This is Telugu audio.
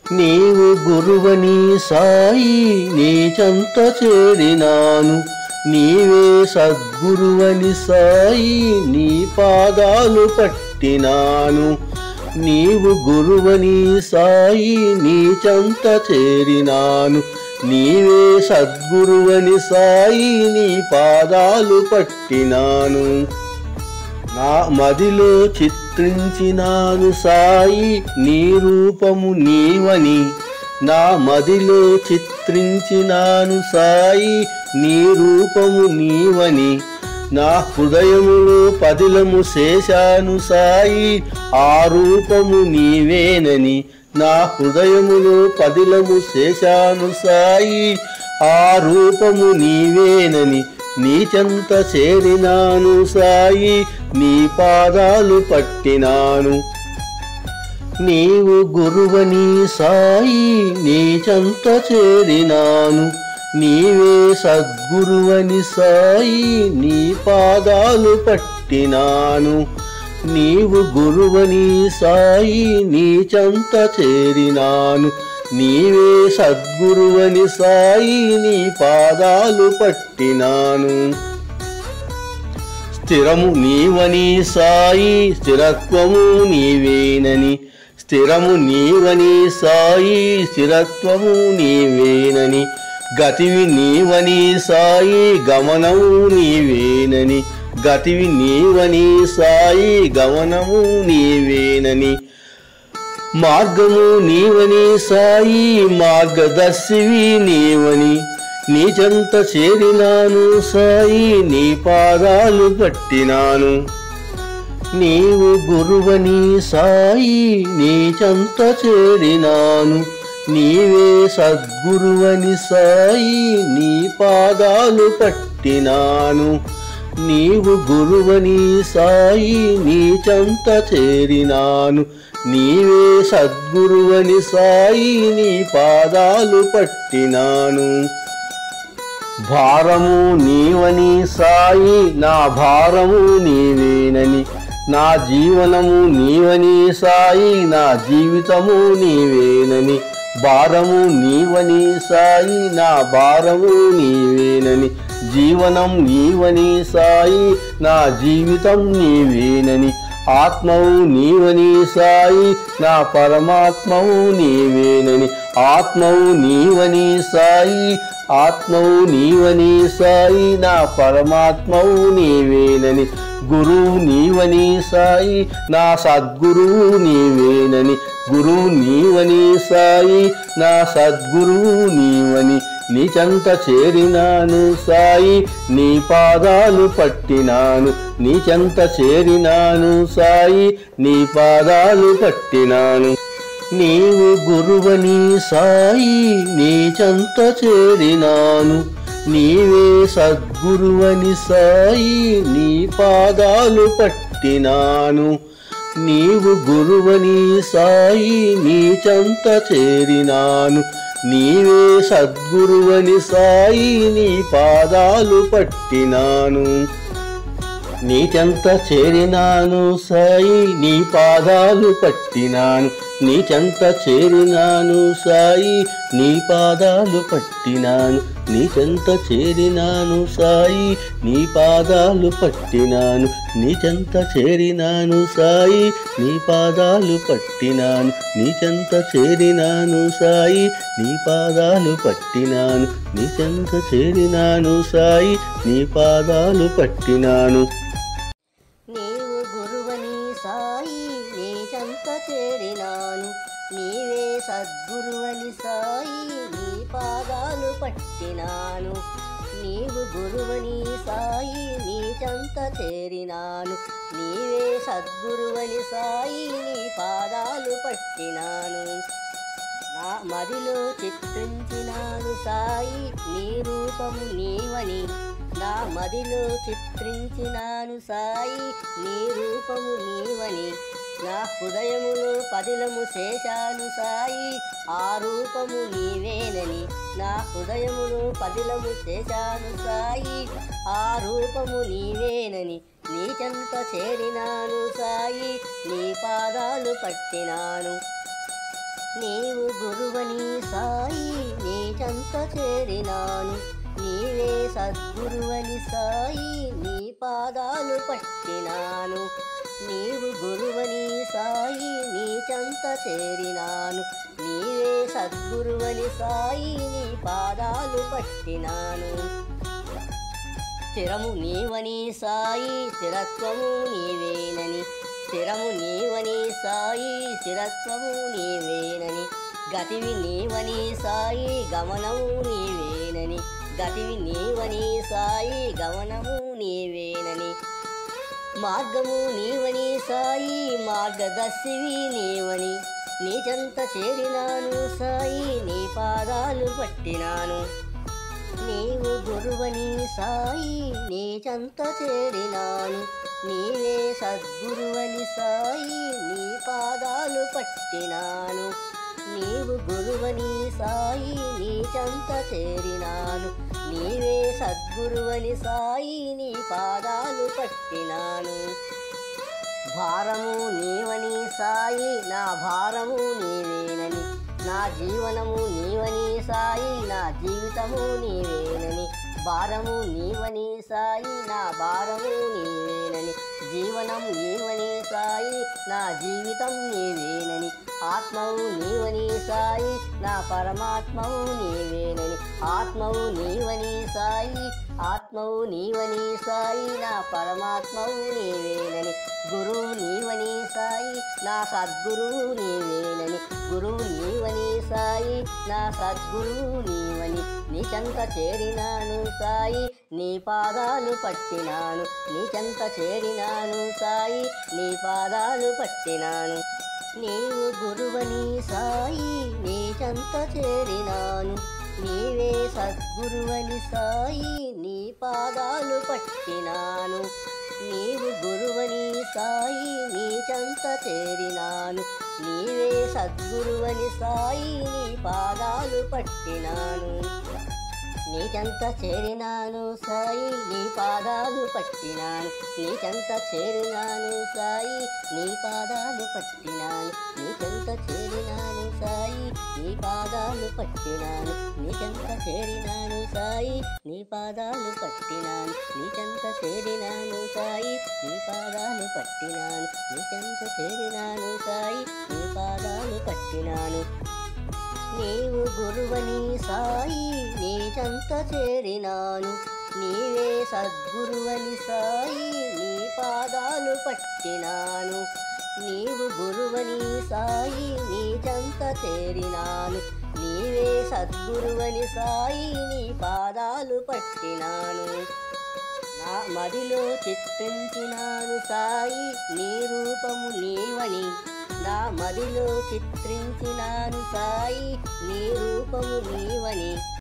నీవు గురువని సాయి నీ చెంత చేరినాను, నీవే సద్గురువని సాయి నీ పాదాలు పట్టినాను. నీవు గురువని సాయి నీ చెంత చేరినాను, నీవే సద్గురువని సాయి నీ పాదాలు పట్టినాను. నా మదిలో చిత్రించినాను సాయి నీ రూపము నీవని, నా మదిలో చిత్రించినాను సాయి నీ రూపము నీవని. నా హృదయములో పదిలము చేశాను సాయి ఆ రూపము నీవేనని, నా హృదయములో పదిలము చేశాను సాయి ఆ రూపము నీవేనని. నీ చెంత చేరినాను సాయి నీ పాదాలు పట్టినాను. నీవు గురువని సాయి నీ చెంత చేరినాను, నీవే సద్గురువని సాయి నీ పాదాలు పట్టినాను. నీవు గురువని సాయి నీ చెంత చేరినాను, నీవే సద్గురువని సాయి నీ పాదాలు పట్టినాను. స్థిరము నీవని సాయి స్థిరత్వము నీవేనని, స్థిరము నీవని సాయి స్థిరత్వము నీవేనని. గతివి నీవని సాయి గమనము నీవేనని, గతివి నీవని సాయి గమనము నీవేనని. మార్గము నీవని సాయి మార్గదర్శివి నీవని, నీ చెంత చేరినాను సాయి నీ పాదాలు పట్టినాను. నీవు గురువని సాయి నీ చెంత చేరినాను, నీవే సద్గురువని సాయి నీ పాదాలు పట్టినాను. నీవు గురువని సాయి నీ చెంత చేరినాను, నీవే సద్గురువని సాయి నీ పాదాలు పట్టినాను. భారము నీవని సాయి నా భారము నీవేనని, నా జీవనము నీవని సాయి నా జీవితము నీవేనని. భారము నీవని సాయి నా భారము నీవేనని, జీవనం నీవని సాయి నా జీవితం నీవేనని. ఆత్మవు నీవని సాయి నా పరమాత్మవు నీవేనని, ఆత్మవు నీవని సాయి ఆత్మవు నీవని సాయి నా పరమాత్మవు నీవేనని. గురువు నీవని సాయి నా సద్గురువు నీవేనని, గురువు నీవని సాయి నా సద్గురువు నీవని. నీ చెంత చేరినాను సాయి నీ పాదాలు పట్టినాను, నీ చెంత చేరినాను సాయి నీ పాదాలు పట్టినాను. నీవు గురువని సాయి నీ చెంత చేరినాను, నీవే సద్గురువని సాయి నీ పాదాలు పట్టినాను. నీవు గురువని సాయి నీ చెంత చేరినాను, నీవే సద్గురువని సాయి నీ పాదాలు పట్టినాను. నీ చెంత చేరినాను సాయి నీ పాదాలు పట్టినాను, నీ చెంత చేరినాను సాయి నీ పాదాలు పట్టినాను. నీ చెంత చేరినాను సాయి నీ పాదాలు పట్టినాను, నీ చెంత చేరినాను సాయి నీ పాదాలు పట్టినాను. నీ చెంత చేరినాను సాయి నీ పాదాలు పట్టినాను, నీ చెంత చేరినాను సాయి నీ పాదాలు పట్టినాను. నీవు గురువని సాయి నీ చెంత చేరినాను, నీవే సద్గురువని సాయి నీ పాదాలు పట్టినాను. నీవు గురువని సాయి నీ చెంత చేరినాను, నీవే సద్గురువని సాయి నీ పాదాలు పట్టినాను. నా మదిలో చిత్రించినాను సాయి నీ రూపము నీవని, నా మదిలో చిత్రించినాను సాయి నీ రూపము నీవని. నా హృదయములో పదిలము చేశాను సాయి ఆ రూపము నీవేనని, నా హృదయములో పదిలము చేశాను సాయి ఆ రూపము నీవేనని. నీ చెంత చేరినాను సాయి నీ పాదాలు పట్టినాను. నీవు గురువని సాయి నీ చెంత చేరినాను, నీవే సద్గురువని సాయి నీ పాదాలు పట్టినాను. నీవు గురువని సాయి నీ చెంత చేరినాను, నీవే సద్గురువని సాయి నీ పాదాలు పట్టినాను. స్థిరము నీవని సాయి స్థిరత్వము నీవేనని, స్థిరము నీవని సాయి స్థిరత్వము నీవేనని, గతివి నీవని సాయి గమనము నీవేనని, గతివి నీవని సాయి గమనము నీవేనని, మార్గము నీవని సాయి మార్గదర్శివి నీవని, నీ చెంత చేరినాను సాయి నీ పాదాలు పట్టినాను. నీవు గురువని సాయి నీ చెంత చేరినాను, నీవే సద్గురువని సాయి నీ పాదాలు పట్టినాను. నీవు గురువని సాయి నీ చెంత చేరినాను, నీవే సద్గురువని సాయి నీ పాదాలు పట్టినాను. భారము నీవని సాయి నా భారము నీవేనని, నా జీవనము నీవని సాయి నా జీవితము నీవేనని, భారము నీవని సాయి నా భారము నీవేనని, జీవనం నీవని సాయి నా జీవితం నీవేనని, ఆత్మవు నీవని సాయి నా పరమాత్మవు నీవేనని, ఆత్మవు నీవని సాయి ఆత్మవు నీవని సాయి నా పరమాత్మవు నీవేనని, గురువు నీవని సాయి నా సద్గురువు నీవేనని, గురువు నీవని సాయి నా సద్గురువు నీవని, నీ చెంత చేరినాను సాయి నీ పాదాలు పట్టినాను, నీ చెంత చేరినాను సాయి నీ పాదాలు పట్టినాను. నీవు గురువని సాయి నీ చెంత చేరినాను, నీవే సద్గురువని సాయి నీ పాదాలు పట్టినాను. నీవు గురువని సాయి నీ చెంత చేరినాను, నీవే సద్గురువని సాయి నీ పాదాలు పట్టినాను. నీ చెంత చేరినాను సాయి నీ పాదాలు పట్టినాను, నీ చెంత చేరినాను సాయి నీ పాదాలు పట్టినాను, నీ చెంత చేరినాను సాయి నీ పాదాలు పట్టినాను, నీ చెంత చేరినాను సాయి నీ పాదాలు పట్టినాను, నీ చెంత చేరినాను సాయి నీ పాదాలు పట్టినాను, నీ చెంత చేరినాను సాయి నీ పాదాలు పట్టినాను. నీవు గురువని సాయి నీ చెంత చేరినాను, నీవే సద్గురువని సాయి నీ పాదాలు పట్టినాను. నీవు గురువని సాయి నీ చెంత చేరినాను, నీవే సద్గురువని సాయి నీ పాదాలు పట్టినాను. నా మదిలో చిత్రించినాను సాయి నీ రూపము నీవని, నా మదిలో చిత్రించినాను సాయి నీ రూపము నీవని,